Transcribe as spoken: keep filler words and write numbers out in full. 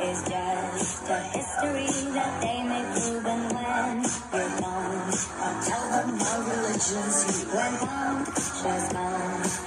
is just a history that they may prove. And when you're gone, I'll tell them my religion's you. When I'm just gone,